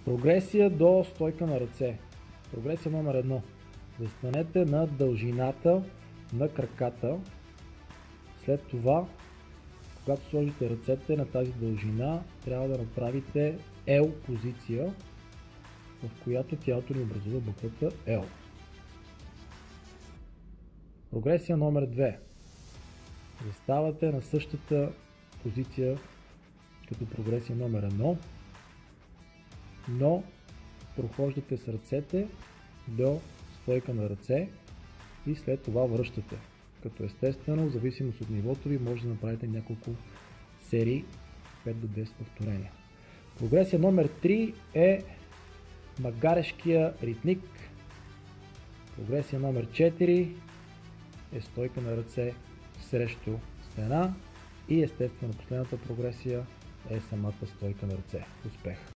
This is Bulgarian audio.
Прогресия до стойка на ръце. Прогресия номер 1. Застанете на дължината на краката. След това, когато сложите ръцете на тази дължина, трябва да направите L позиция, в която тялото ни образува буквата L. Прогресия номер 2. Заставате на същата позиция като прогресия номер 1, но прохождате с ръцете до стойка на ръце и след това връщате. Като естествено, в зависимост от нивото ви, може да направите няколко серии, 5 до 10 повторения. Прогресия номер 3 е магарешкия ритник. Прогресия номер 4 е стойка на ръце срещу стена и естествено последната прогресия е самата стойка на ръце. Успех!